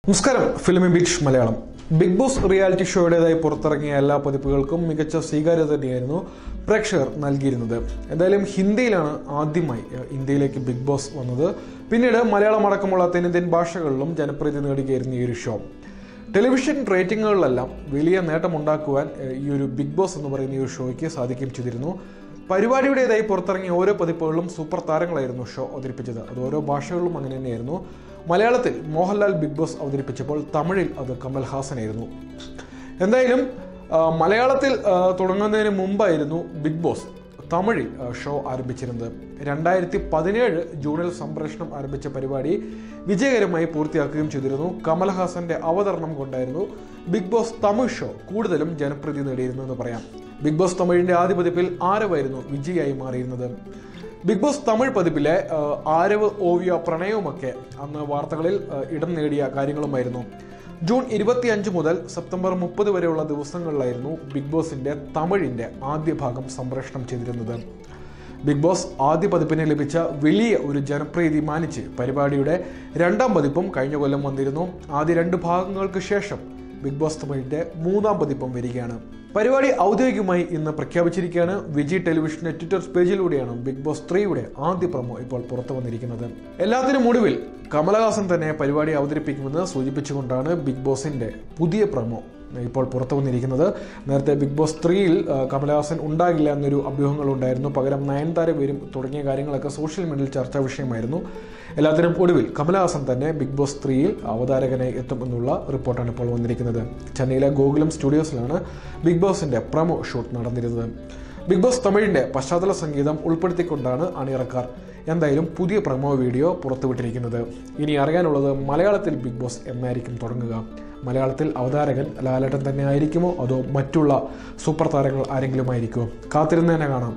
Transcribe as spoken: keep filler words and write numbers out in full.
നമസ്കാരം. Filmy beat Malayalam. Bigg Boss reality ഷോയുടേതായി പുറത്തിറങ്ങിയ എല്ലാ പതിപ്പുകൾക്കും മികച്ച സ്വീകാര്യത തന്നെയായിരുന്നു പ്രേക്ഷകർ നൽകിയിരുന്നത്. എന്തായാലും ഹിന്ദിയിലാണ് ആദ്യമായി ഇന്ത്യയിലേക്ക് ബിഗ് ബോസ് വന്നത്. പിന്നീട് മലയാളം അടക്കമുള്ള തെന്നിന്ത്യൻ ഭാഷകളിലും ജനപ്രീതി നേടുകയായിരുന്നു ഈ ഒരു ഷോ. ടെലിവിഷൻ റേറ്റിംഗുകളിലെല്ലാം വലിയ നേട്ടമുണ്ടാക്കുവാൻ ഈ ഒരു ബിഗ് ബോസ് എന്ന് പറയുന്ന ഈ ഒരു ഷോയ്ക്ക് സാധിക്കുകയും ചെയ്തിരുന്നു. പരിപാടിയുടേതായി പുറത്തിറങ്ങിയ ഓരോ പതിപ്പുകളിലും സൂപ്പർ താരങ്ങളായിരുന്നു ഷോ അവതരിപ്പിച്ചത്. അത് ഓരോ ഭാഷകളിലും അങ്ങനെ തന്നെയായിരുന്നു. മലയാളത്തിൽ മോഹൻലാൽ ബിഗ് ബോസ് അവതരിപ്പിച്ചപ്പോൾ തമിഴിൽ അത് കമൽഹാസനായിരുന്നു. എന്തായാലും മലയാളത്തിൽ തുടങ്ങുന്നതിന് മുമ്പായിരുന്നു ബിഗ് ബോസ് തമിഴിൽ ഷോ ആരംഭിച്ചിരുന്നത്. രണ്ടായിരത്തി പതിനേഴ് ജൂണിൽ സംപ്രേഷണം ആരംഭിച്ച പരിപാടി വിജയകരമായി പൂർത്തിയാക്കുകയും ചെയ്തിരുന്നു. കമൽഹാസന്റെ അവതരണം കൊണ്ടായിരുന്നു ബിഗ് ബോസ് തമിഴ് ഷോ കൂടുതലും ജനപ്രീതി നേടിയിരുന്നു എന്ന് പറയാം. ബിഗ് ബോസ് തമിഴിന്റെ ആദ്യ പതിപ്പിൽ ആരവായിരുന്നു വിജയായി മാറിയിരുന്നത്. ബിഗ് ബോസ് തമിഴ് പതിപ്പിലെ ആരവ്, ഓവിയ, പ്രണയവുമൊക്കെ അന്ന് വാർത്തകളിൽ ഇടം നേടിയ കാര്യങ്ങളുമായിരുന്നു. ജൂൺ ഇരുപത്തി അഞ്ച് മുതൽ സെപ്റ്റംബർ മുപ്പത് വരെയുള്ള ദിവസങ്ങളിലായിരുന്നു ബിഗ് ബോസിന്റെ തമിഴിന്റെ ആദ്യ ഭാഗം സംപ്രേഷണം ചെയ്തിരുന്നത്. ബിഗ് ബോസ് ആദ്യ പതിപ്പിന് ലഭിച്ച വലിയ ഒരു ജനപ്രീതി മാനിച്ച് പരിപാടിയുടെ രണ്ടാം പതിപ്പും കഴിഞ്ഞ കൊല്ലം വന്നിരുന്നു. ആദ്യ രണ്ട് ഭാഗങ്ങൾക്ക് ശേഷം ബിഗ് ബോസ് തമിഴിന്റെ മൂന്നാം പതിപ്പും വരികയാണ്. പരിപാടി ഔദ്യോഗികമായി ഇന്ന് പ്രഖ്യാപിച്ചിരിക്കുകയാണ്. വിജി ടെലിവിഷന്റെ ട്വിറ്റർ പേജിലൂടെയാണ് ബിഗ് ബോസ് ത്രീയുടെ ആദ്യ പ്രൊമോ ഇപ്പോൾ പുറത്തു വന്നിരിക്കുന്നത്. എല്ലാത്തിനും ഒടുവിൽ കമലഹാസൻ തന്നെ പരിപാടി അവതരിപ്പിക്കുമെന്ന് സൂചിപ്പിച്ചുകൊണ്ടാണ് ബിഗ് ബോസിന്റെ പുതിയ പ്രൊമോ ഇപ്പോൾ പുറത്തു വന്നിരിക്കുന്നത്. നേരത്തെ ബിഗ് ബോസ് ത്രീയിൽ കമലഹാസൻ ഉണ്ടാകില്ല എന്നൊരു അഭ്യൂഹങ്ങളുണ്ടായിരുന്നു. പകരം നയൻതാര വരും തുടങ്ങിയ കാര്യങ്ങളൊക്കെ സോഷ്യൽ മീഡിയയിൽ ചർച്ചാ വിഷയമായിരുന്നു. എല്ലാത്തിനും ഒടുവിൽ കമലഹാസൻ തന്നെ ബിഗ് ബോസ് ത്രീയിൽ അവതാരകനായി എത്തും എന്നുള്ള റിപ്പോർട്ടാണ് ഇപ്പോൾ വന്നിരിക്കുന്നത്. ചെന്നൈയിലെ ഗോകുലം സ്റ്റുഡിയോസിലാണ് ബിഗ് ബോസിന്റെ പ്രൊമോ ഷൂട്ട് നടന്നിരുന്നത്. ബിഗ് ബോസ് തമിഴിന്റെ പശ്ചാത്തല സംഗീതം ഉൾപ്പെടുത്തിക്കൊണ്ടാണ് അണിയറക്കാർ എന്തായാലും പുതിയ പ്രൊമോ വീഡിയോ പുറത്തുവിട്ടിരിക്കുന്നത്. ഇനി അറിയാനുള്ളത് മലയാളത്തിൽ ബിഗ് ബോസ് എന്നായിരിക്കും തുടങ്ങുക. മലയാളത്തിൽ അവതാരകൻ ലാലേട്ടൻ തന്നെ ആയിരിക്കുമോ അതോ മറ്റുള്ള സൂപ്പർ താരങ്ങൾ ആരെങ്കിലും ആയിരിക്കുമോ? കാത്തിരുന്ന് തന്നെ കാണാം.